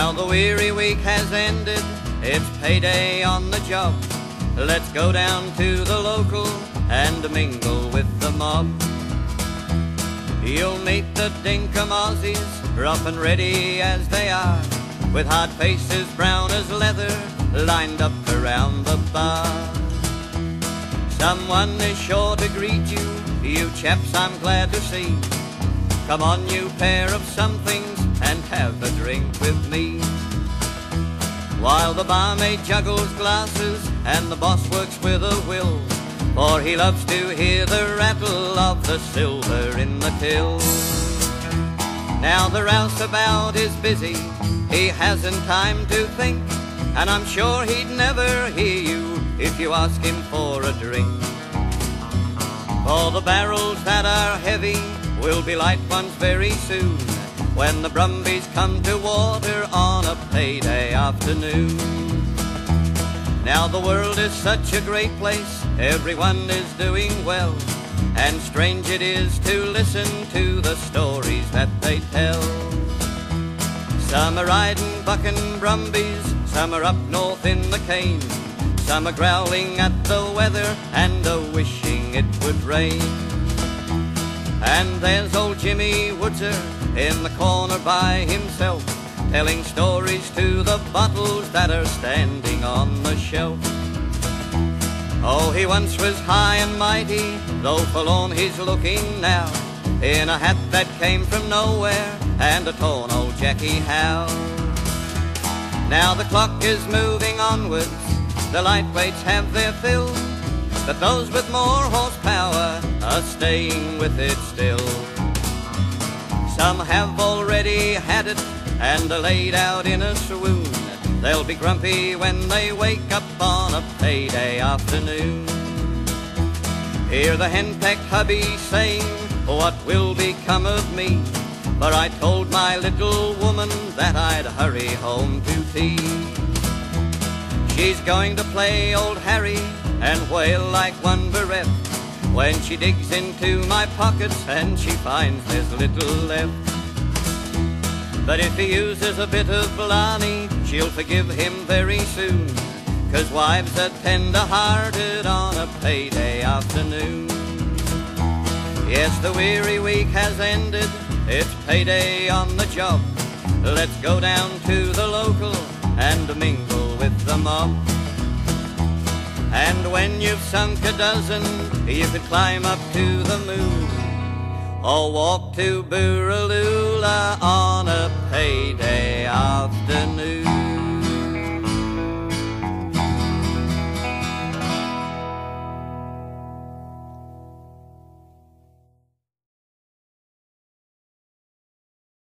Now the weary week has ended, it's payday on the job. Let's go down to the local and mingle with the mob. You'll meet the dinkum Aussies, rough and ready as they are, with hard faces brown as leather, lined up around the bar. Someone is sure to greet you, you chaps I'm glad to see. Come on you pair of somethings and have a drink with me. While the barmaid juggles glasses and the boss works with a will, for he loves to hear the rattle of the silver in the till. Now the rouseabout is busy, he hasn't time to think, and I'm sure he'd never hear you if you ask him for a drink. For the barrels that are heavy will be light ones very soon, when the brumbies come to water on a payday afternoon. Now the world is such a great place, everyone is doing well, and strange it is to listen to the stories that they tell. Some are riding bucking brumbies, some are up north in the cane, some are growling at the weather and a-wishing it would rain. And there's old Jimmy Woodser in the corner by himself, telling stories to the bottles that are standing on the shelf. Oh, he once was high and mighty, though forlorn he's looking now, in a hat that came from nowhere and a torn old Jackie Howe. Now the clock is moving onwards, the lightweights have their fill, but those with more horsepower are staying with it still. Some have already had it and are laid out in a swoon. They'll be grumpy when they wake up on a payday afternoon. Hear the henpecked hubby saying, what will become of me? For I told my little woman that I'd hurry home to tea. She's going to play old Harry and wail like one bereft, when she digs into my pockets and she finds there's little left. But if he uses a bit of blarney, she'll forgive him very soon, 'cause wives are tender-hearted on a payday afternoon. Yes, the weary week has ended, it's payday on the job. Let's go down to the local and mingle with the mob. And when you've sunk a dozen, you could climb up to the moon, or walk to Booraloola on